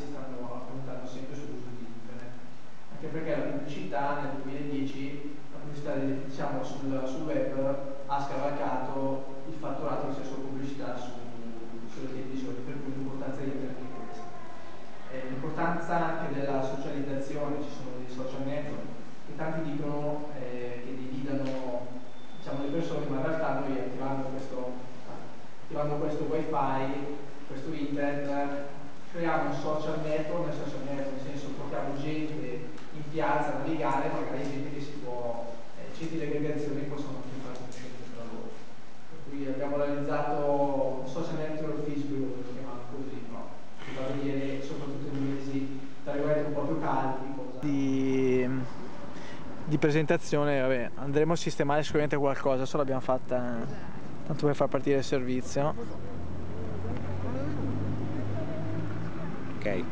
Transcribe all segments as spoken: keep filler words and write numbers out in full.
stanno puntando sempre sull'uso di internet, anche perché la pubblicità nel duemiladieci, la pubblicità diciamo, sul, sul web ha scavalcato il fatturato di stessa pubblicità su, sulle televisioni, per cui l'importanza di internet è questa. Eh, l'importanza anche della socializzazione, ci sono dei social network che tanti dicono eh, che dividano diciamo, le persone, ma in realtà noi attivando questo, attivando questo wifi, questo internet, creiamo un social network, nel social network, nel senso portiamo gente in piazza a navigare, magari gente che si può, eh, centri di aggregazione che possono anche fare conoscenze tra loro. Per cui abbiamo realizzato un social network Facebook, lo chiamiamo così, no? Che fa vedere soprattutto in mesi tra virgolette un po' più caldi. Cosa... Di, di presentazione, vabbè, andremo a sistemare sicuramente qualcosa, adesso l'abbiamo fatta tanto per far partire il servizio. Ok, eh,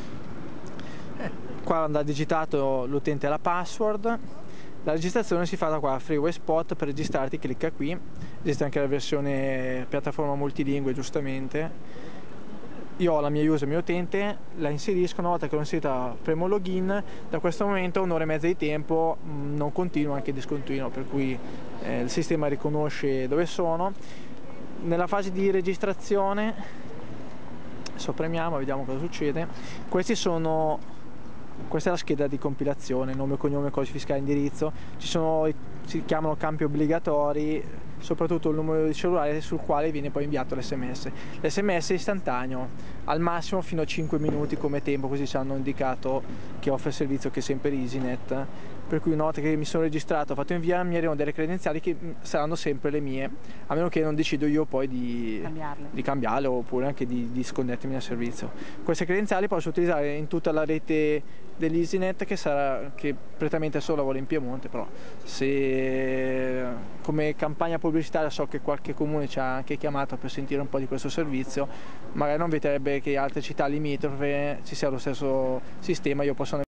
qua andrà digitato l'utente la password. La registrazione si fa da qua, Freeway Spot, per registrarti clicca qui, esiste anche la versione piattaforma multilingue giustamente. Io ho la mia user, il mio utente, la inserisco, una volta che l'ho inserita premo login, da questo momento un'ora e mezza di tempo mh, non continuo, anche discontinuo, per cui eh, il sistema riconosce dove sono. Nella fase di registrazione sopprimiamo, vediamo cosa succede. Questi sono, questa è la scheda di compilazione, nome, cognome, codice fiscale, indirizzo. Ci sono, si chiamano campi obbligatori, soprattutto il numero di cellulare sul quale viene poi inviato l'esse emme esse. L'esse emme esse è istantaneo, al massimo fino a cinque minuti come tempo, così ci hanno indicato che offre il servizio, che è sempre EasyNet. Per cui una volta che mi sono registrato, ho fatto invia, mi arrivano delle credenziali che saranno sempre le mie, a meno che non decido io poi di cambiarle, di cambiarle oppure anche di, di sconnettermi dal servizio. Queste credenziali posso utilizzare in tutta la rete dell'EasyNet, che sarà, che prettamente solo lavora in Piemonte, però se come campagna pubblicitaria so che qualche comune ci ha anche chiamato per sentire un po' di questo servizio, magari non vedrebbe che altre città limitrofe ci sia lo stesso sistema, io posso